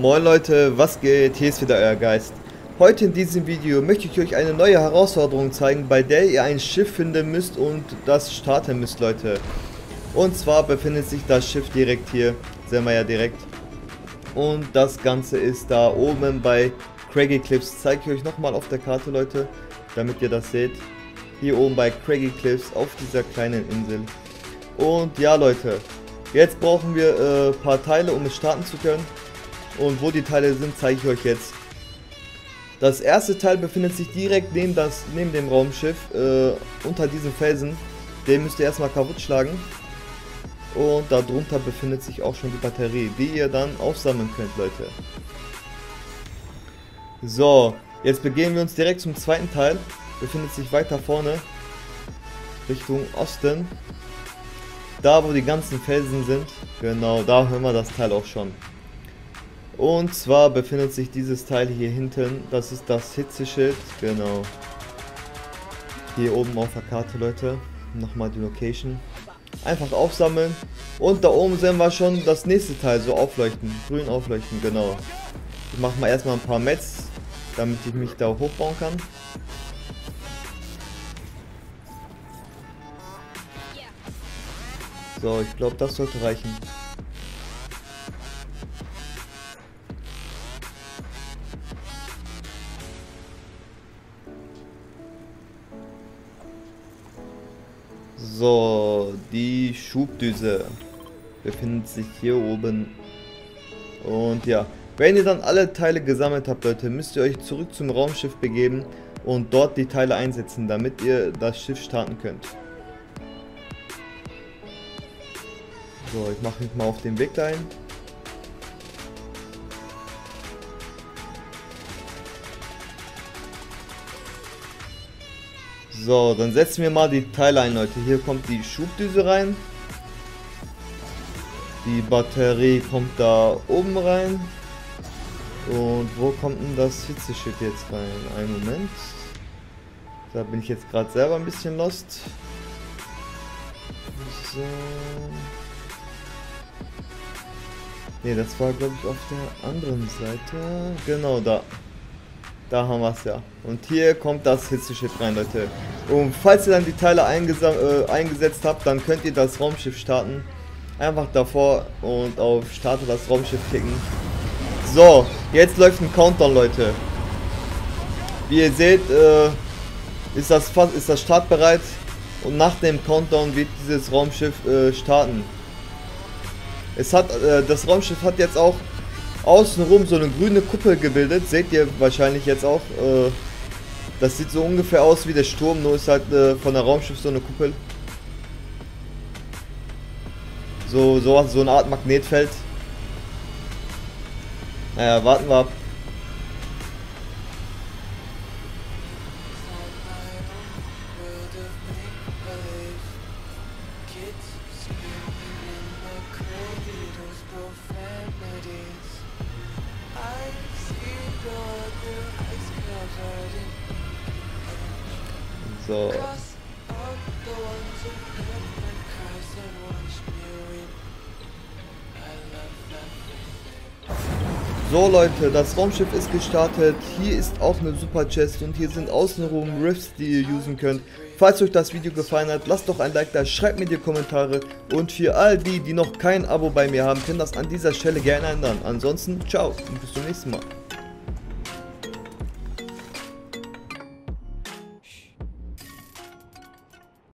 Moin Leute, was geht? Hier ist wieder euer Geist. Heute in diesem Video möchte ich euch eine neue Herausforderung zeigen, bei der ihr ein Schiff finden müsst und das starten müsst, Leute. Und zwar befindet sich das Schiff direkt hier, sehen wir ja direkt. Und das Ganze ist da oben bei Craggy Cliffs. Zeige ich euch nochmal auf der Karte, Leute, damit ihr das seht. Hier oben bei Craggy Cliffs auf dieser kleinen Insel. Und ja, Leute, jetzt brauchen wir ein paar Teile, um es starten zu können. Und wo die Teile sind, zeige ich euch jetzt. Das erste Teil befindet sich direkt neben dem Raumschiff, unter diesem Felsen. Den müsst ihr erstmal kaputt schlagen. Und darunter befindet sich auch schon die Batterie, die ihr dann aufsammeln könnt, Leute. So, jetzt begeben wir uns direkt zum zweiten Teil. Befindet sich weiter vorne, Richtung Osten. Da, wo die ganzen Felsen sind. Genau, da hören wir das Teil auch schon. Und zwar befindet sich dieses Teil hier hinten, das ist das Hitzeschild, genau. Hier oben auf der Karte, Leute, nochmal die Location. Einfach aufsammeln und da oben sehen wir schon das nächste Teil, so aufleuchten, grün aufleuchten, genau. Ich mache mal erstmal ein paar Mets, damit ich mich da hochbauen kann. So, ich glaube, das sollte reichen. So, die Schubdüse befindet sich hier oben. Und ja, wenn ihr dann alle Teile gesammelt habt, Leute, müsst ihr euch zurück zum Raumschiff begeben und dort die Teile einsetzen, damit ihr das Schiff starten könnt. So, ich mache mich mal auf den Weg dahin. So, dann setzen wir mal die Teile ein, Leute. Hier kommt die Schubdüse rein. Die Batterie kommt da oben rein. Und wo kommt denn das Hitzeschild jetzt rein? Einen Moment. Da bin ich jetzt gerade selber ein bisschen lost. So. Ne, das war, glaube ich, auf der anderen Seite. Genau, da. Da haben wir es ja. Und hier kommt das Hitzeschild rein, Leute. Und falls ihr dann die Teile eingesetzt habt, dann könnt ihr das Raumschiff starten. Einfach davor und auf Starte das Raumschiff klicken. So, jetzt läuft ein Countdown, Leute. Wie ihr seht, ist das Start bereit. Und nach dem Countdown wird dieses Raumschiff starten. Das Raumschiff hat jetzt auch außenrum so eine grüne Kuppel gebildet, seht ihr wahrscheinlich jetzt auch. Das sieht so ungefähr aus wie der Sturm, nur ist halt von der Raumschiff so eine Kuppel. So eine Art Magnetfeld. Naja, warten wir ab. So. So, Leute, das Raumschiff ist gestartet. Hier ist auch eine Super Chest und hier sind außenrum Rifts, die ihr usen könnt. Falls euch das Video gefallen hat, lasst doch ein Like da, schreibt mir die Kommentare und für all die noch kein Abo bei mir haben, können das an dieser Stelle gerne ändern. Ansonsten, ciao und bis zum nächsten Mal.